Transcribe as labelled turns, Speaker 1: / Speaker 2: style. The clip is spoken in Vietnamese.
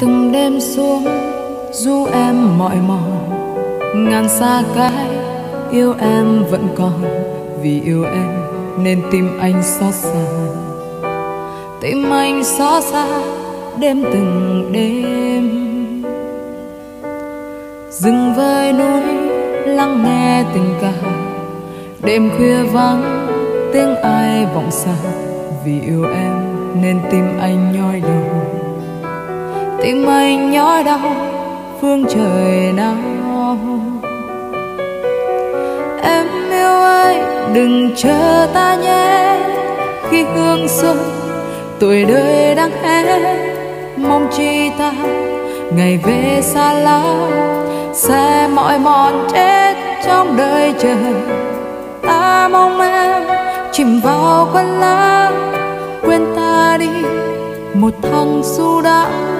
Speaker 1: Từng đêm xuống du em mỏi mòn, ngàn xa cái yêu em vẫn còn. Vì yêu em nên tim anh xót xa, tim anh xót xa đêm từng đêm. Dừng với núi lắng nghe tình ca, đêm khuya vắng tiếng ai vọng xa. Vì yêu em nên tim anh nhói đau, tim anh nhói đau phương trời nào. Em yêu ơi đừng chờ ta nhé, khi hương xuân tuổi đời đang hết. Mong chi ta ngày về xa lắm, sẽ mỏi mòn chết trong đời chờ. Ta mong em chìm vào khuôn lãng, quên ta đi một thằng du đãng.